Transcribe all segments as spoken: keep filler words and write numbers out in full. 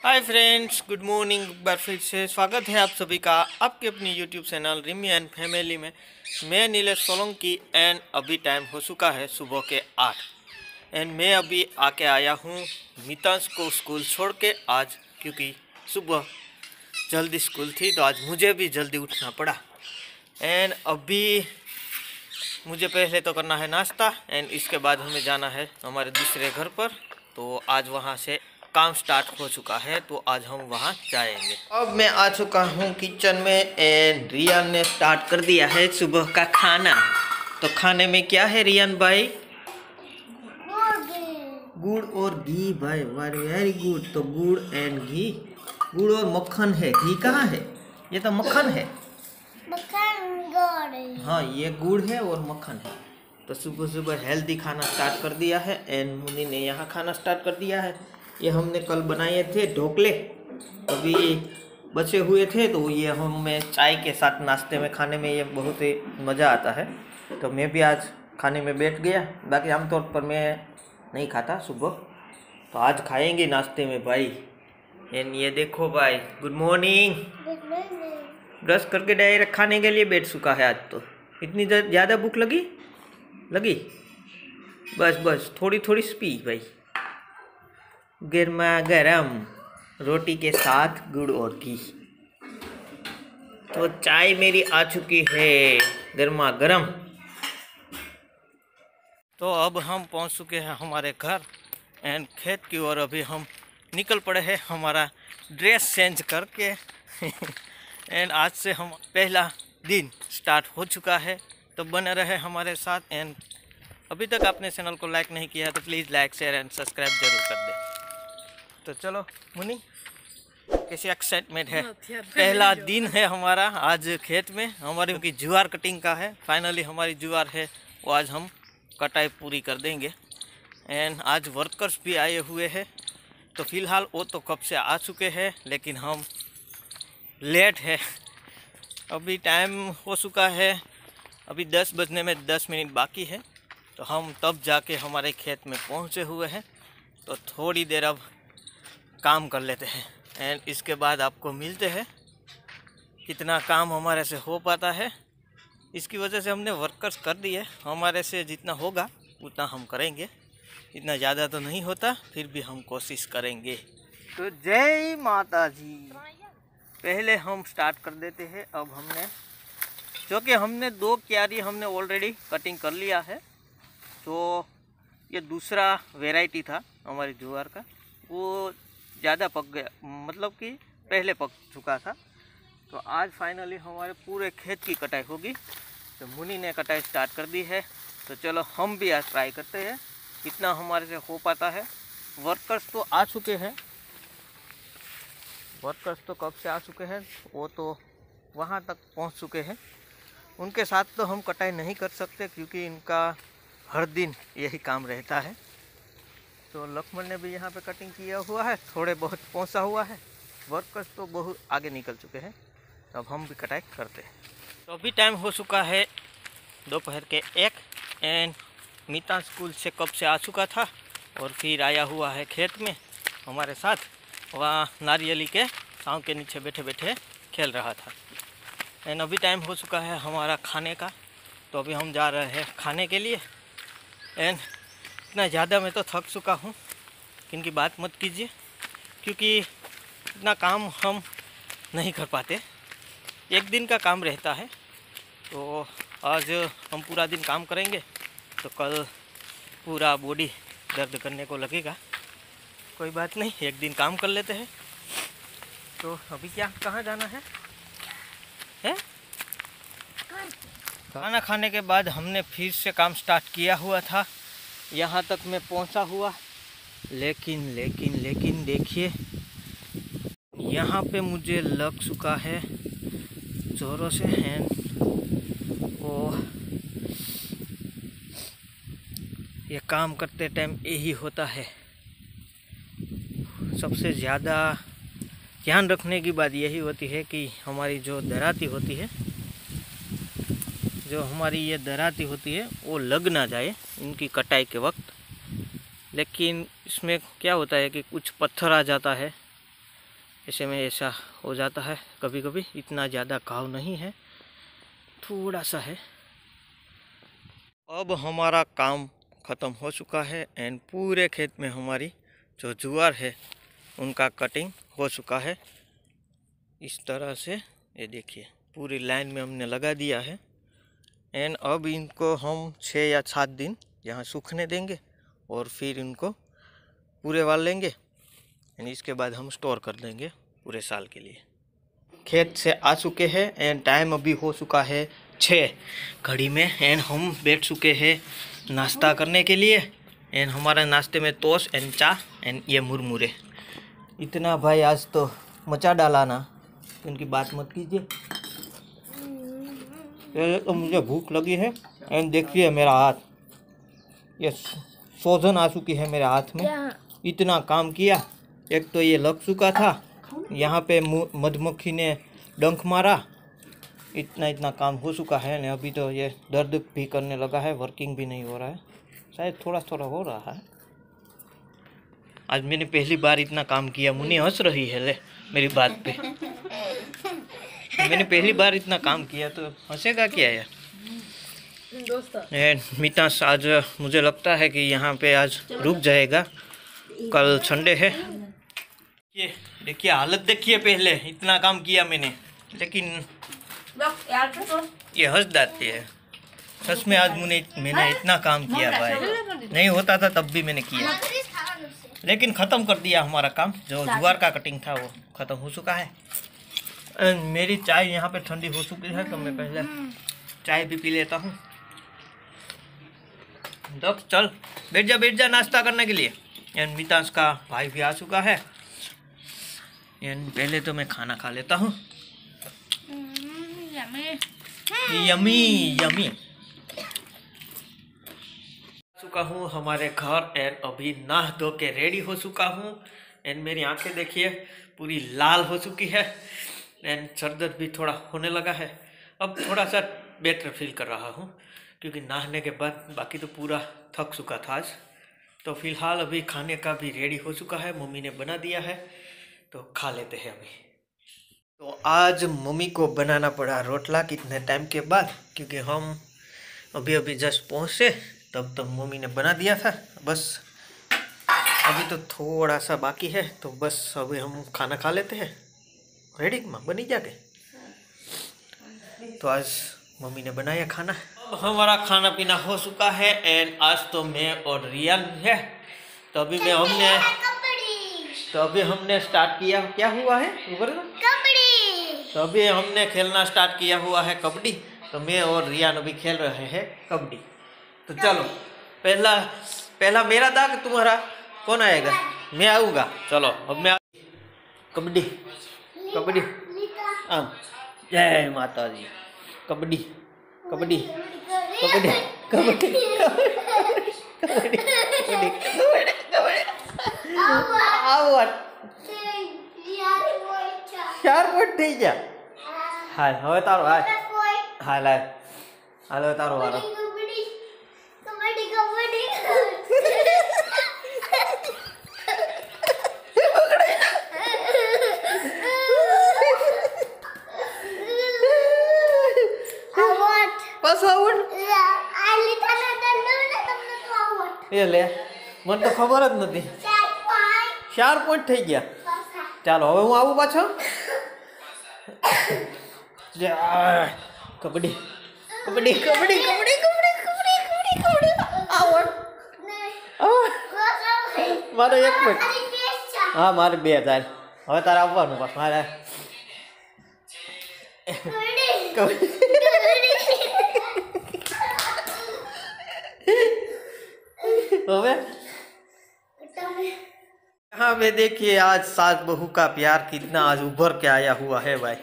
Hi friends, good morning. एक बार फिर से स्वागत है आप सभी का आपके अपनी YouTube channel Rimi and family में। मैं नीलेश सोलंकी एंड अभी टाइम हो चुका है सुबह के आठ एंड मैं अभी आके आया हूँ मितांश को स्कूल छोड़ के आज, क्योंकि सुबह जल्दी स्कूल थी तो आज मुझे भी जल्दी उठना पड़ा। एंड अभी मुझे पहले तो करना है नाश्ता एंड इसके बाद हमें जाना है हमारे दूसरे घर पर। तो आज वहाँ से काम स्टार्ट हो चुका है तो आज हम वहाँ जाएंगे। अब मैं आ चुका हूँ किचन में एंड रियान ने स्टार्ट कर दिया है सुबह का खाना। तो खाने में क्या है रियान भाई? गुड़ और घी भाई, वेरी गुड। तो गुड़ एंड घी, गुड़ और मक्खन है, घी कहाँ है? ये तो मक्खन है। मक्खन गुड़ है। हाँ, ये गुड़ है और मक्खन है। तो सुबह सुबह हेल्दी खाना स्टार्ट कर दिया है एंड मुन्नी ने यहाँ खाना स्टार्ट कर दिया है। ये हमने कल बनाए थे ढोकले, अभी बचे हुए थे तो ये हमें चाय के साथ नाश्ते में खाने में ये बहुत ही मज़ा आता है। तो मैं भी आज खाने में बैठ गया। बाकी आमतौर पर मैं नहीं खाता सुबह, तो आज खाएंगे नाश्ते में भाई। एंड ये देखो भाई, गुड मॉर्निंग। ब्रश करके डायरेक्ट खाने के लिए बैठ चुका है आज। तो इतनी ज़्यादा भूख लगी लगी बस बस थोड़ी थोड़ी पी भाई। गर्मा गरम रोटी के साथ गुड़ और घी। तो चाय मेरी आ चुकी है गर्मा गरम। तो अब हम पहुंच चुके हैं हमारे घर एंड खेत की ओर अभी हम निकल पड़े हैं हमारा ड्रेस चेंज करके एंड आज से हम पहला दिन स्टार्ट हो चुका है। तो बने रहे हमारे साथ एंड अभी तक आपने चैनल को लाइक नहीं किया तो please like share and subscribe जरूर कर दे। तो चलो मुन्नी, कैसी एक्साइटमेंट है? पहला दिन है हमारा आज खेत में। हमारी की ज्वार कटिंग का है, फाइनली हमारी ज्वार है वो आज हम कटाई पूरी कर देंगे। एंड आज वर्कर्स भी आए हुए हैं। तो फिलहाल वो तो कब से आ चुके हैं लेकिन हम लेट है। अभी टाइम हो चुका है, अभी दस बजने में दस मिनट बाकी है। तो हम तब जाके हमारे खेत में पहुंचे हुए हैं। तो थोड़ी देर अब काम कर लेते हैं एंड इसके बाद आपको मिलते हैं कितना काम हमारे से हो पाता है। इसकी वजह से हमने वर्कर्स कर दिए, हमारे से जितना होगा उतना हम करेंगे। इतना ज़्यादा तो नहीं होता, फिर भी हम कोशिश करेंगे। तो जय माता जी। पहले हम स्टार्ट कर देते हैं। अब हमने जो कि हमने दो क्यारी हमने ऑलरेडी कटिंग कर लिया है। तो ये दूसरा वैरायटी था हमारी ज्वार का, वो ज़्यादा पक गया, मतलब कि पहले पक चुका था। तो आज फाइनली हमारे पूरे खेत की कटाई होगी। तो मुन्नी ने कटाई स्टार्ट कर दी है। तो चलो हम भी आज ट्राई करते हैं कितना हमारे से हो पाता है। वर्कर्स तो आ चुके हैं, वर्कर्स तो कब से आ चुके हैं, वो तो वहाँ तक पहुँच चुके हैं। उनके साथ तो हम कटाई नहीं कर सकते क्योंकि इनका हर दिन यही काम रहता है। तो लक्ष्मण ने भी यहाँ पे कटिंग किया हुआ है, थोड़े बहुत पहुँचा हुआ है। वर्कर्स तो बहुत आगे निकल चुके हैं। तो अब हम भी कटाई करते हैं। तो अभी टाइम हो चुका है दोपहर के एक एंड मितांश स्कूल से कब से आ चुका था और फिर आया हुआ है खेत में हमारे साथ। वहाँ नारियली के छाँव के नीचे बैठे बैठे खेल रहा था। एंड अभी टाइम हो चुका है हमारा खाने का। तो अभी हम जा रहे हैं खाने के लिए। एंड इतना ज़्यादा मैं तो थक चुका हूँ, इनकी बात मत कीजिए, क्योंकि इतना काम हम नहीं कर पाते। एक दिन का काम रहता है। तो आज हम पूरा दिन काम करेंगे तो कल पूरा बॉडी दर्द करने को लगेगा। कोई बात नहीं, एक दिन काम कर लेते हैं। तो अभी क्या, कहाँ जाना है? है खाना खाने के बाद हमने फिर से काम स्टार्ट किया हुआ था। यहाँ तक मैं पहुँचा हुआ, लेकिन लेकिन लेकिन देखिए यहाँ पे मुझे लग चुका है जोरों से हैंड। ओ, ये काम करते टाइम यही होता है। सबसे ज़्यादा ध्यान रखने की बात यही होती है कि हमारी जो दराती होती है जो हमारी ये दराती होती है वो लग ना जाए इनकी कटाई के वक्त। लेकिन इसमें क्या होता है कि कुछ पत्थर आ जाता है ऐसे में ऐसा हो जाता है कभी कभी, इतना ज़्यादा घाव नहीं है, थोड़ा सा है। अब हमारा काम ख़त्म हो चुका है एंड पूरे खेत में हमारी जो ज्वार है उनका कटिंग हो चुका है। इस तरह से ये देखिए पूरी लाइन में हमने लगा दिया है एंड अब इनको हम छः या सात दिन यहाँ सूखने देंगे और फिर इनको पूरे वाल लेंगे एंड इसके बाद हम स्टोर कर देंगे पूरे साल के लिए। खेत से आ चुके हैं एंड टाइम अभी हो चुका है छः घड़ी में एंड हम बैठ चुके हैं नाश्ता करने के लिए एंड हमारे नाश्ते में टोस्ट एंड चाय एंड ये मुरमुरे। इतना भाई आज तो मचा डाला ना, उनकी बात मत कीजिए। पहले तो मुझे भूख लगी है एंड देखिए मेरा हाथ, ये सोजन आ चुकी है मेरे हाथ में। इतना काम किया, एक तो ये लग चुका था, यहाँ पे मधुमक्खी ने डंक मारा, इतना इतना काम हो चुका है ना। अभी तो ये दर्द भी करने लगा है, वर्किंग भी नहीं हो रहा है, शायद थोड़ा थोड़ा हो रहा है। आज मैंने पहली बार इतना काम किया। मुन्नी हंस रही है ले मेरी बात पे। मैंने पहली बार इतना काम किया तो हंसेगा क्या यार। मितास आज मुझे लगता है कि यहाँ पे आज रुक जाएगा, कल संडे है। ये देखिए हालत देखिए, पहले इतना काम किया मैंने लेकिन ये हंस जाती है। सच में आज मुझे मैंने इतना काम किया भाई, नहीं होता था तब भी मैंने किया, लेकिन ख़त्म कर दिया हमारा काम। जो ज्वार का कटिंग था वो ख़त्म हो चुका है। मेरी चाय यहाँ पे ठंडी हो चुकी है तो मैं पहले चाय भी पी लेता हूँ। तो चल बैठ जा बैठ जा नाश्ता करने के लिए। एंड मितांश का भाई भी आ चुका है एंड पहले तो मैं खाना खा लेता हूँ। यमी यमी चुका हूँ हमारे घर एंड अभी नहा धो के रेडी हो चुका हूँ एंड मेरी आंखें देखिए पूरी लाल हो चुकी है एंड सर दर्द भी थोड़ा होने लगा है। अब थोड़ा सा बेटर फील कर रहा हूँ क्योंकि नहाने के बाद बाकी तो पूरा थक चुका था आज। तो फिलहाल अभी खाने का भी रेडी हो चुका है, मम्मी ने बना दिया है तो खा लेते हैं अभी। तो आज मम्मी को बनाना पड़ा रोटला कितने टाइम के बाद, क्योंकि हम अभी अभी जस्ट पहुँचे तब तक मम्मी ने बना दिया था। बस अभी तो थोड़ा सा बाकी है तो बस अभी हम खाना खा लेते हैं। रेडी माँ बनी जाके। तो आज मम्मी ने बनाया खाना। अब हमारा खाना पीना हो चुका है एंड आज तो मैं और रियान है। तो अभी मैं हमने तो अभी हमने स्टार्ट किया, क्या हुआ है ऊपर ना कबड्डी। तो अभी हमने खेलना स्टार्ट किया हुआ है कबड्डी। तो मैं और रियान अभी खेल रहे हैं कबड्डी। तो चलो पहला पहला मेरा दाग तुम्हारा कौन आएगा? मैं आऊँगा। चलो अब मैं कबड्डी कबड्डी हाँ जय माता दी। कबड्डी कबड्डी कबड्डी कबड्डी कबड्डी चार पॉइंट થઈ ગયા। હાલ હવે તારો હાલ હાલ હાલ હાલ હવે તારો વારો। ले मन तो खबर ज नहीं। चार पॉइंट થઈ ગયા। चलो હવે હું આવું પાછો। कबड्डी कबड्डी कबड्डी कबड्डी कबड्डी कबड्डी कबड्डी आवट मारो एक पॉइंट। हाँ मारे બે હજાર। હવે તારે આવવાનું બસ મારે હવે हाँ वे देखिए आज सास बहू का प्यार कितना आज उभर के आया हुआ है भाई।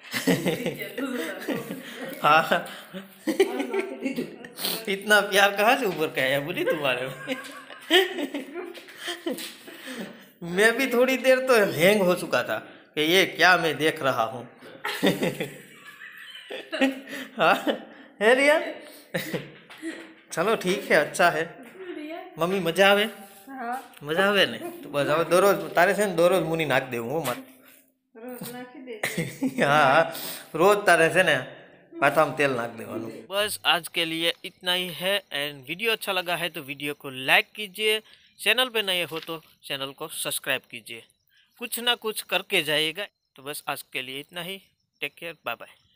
हाँ इतना प्यार कहाँ से उभर के आया बोली तुम्हारे में। मैं भी थोड़ी देर तो हैंग हो चुका था कि ये क्या मैं देख रहा हूँ। हाँ है रिया। चलो ठीक है अच्छा है। मम्मी मजा आवे? मजा आवे ने तो बस હવે દરરોજ તારે છે ને દરરોજ મુની નાખ દેવું હો મત હા રોજ તારે છે ને માથામાં તેલ નાખ દેવાનું. बस आज के लिए इतना ही है. एंड वीडियो अच्छा लगा है तो वीडियो को लाइक कीजिए. चैनल पे नए हो तो चैनल को सब्सक्राइब कीजिए. कुछ ना कुछ करके जाइएगा. तो बस आज के लिए इतना ही. Take care. Bye bye.